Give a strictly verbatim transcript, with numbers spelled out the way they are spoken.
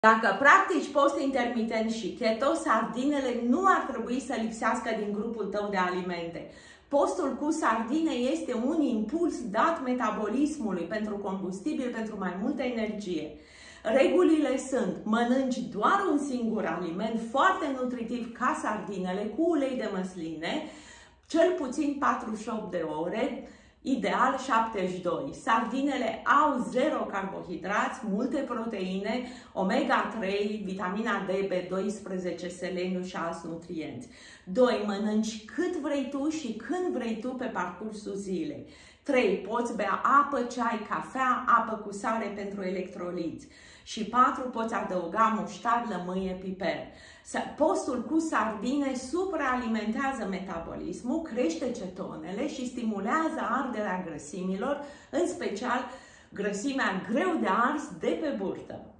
Dacă practici post intermitent și keto, sardinele nu ar trebui să lipsească din grupul tău de alimente. Postul cu sardine este un impuls dat metabolismului pentru combustibil, pentru mai multă energie. Regulile sunt: mănânci doar un singur aliment foarte nutritiv ca sardinele, cu ulei de măsline, cel puțin patruzeci și opt de ore, ideal șaptezeci și doi. Sardinele au zero carbohidrați, multe proteine, omega trei, vitamina D, B doisprezece, seleniu și alți nutrienți. doi. Mănânci cât vrei tu și când vrei tu pe parcursul zilei. trei. Poți bea apă, ceai, cafea, apă cu sare pentru electroliți. Și patru. Poți adăuga muștar, lămâie, piper. Postul cu sardine supraalimentează metabolismul, crește cetonele și stimulează arderea grăsimilor, în special grăsimea greu de ars de pe burtă.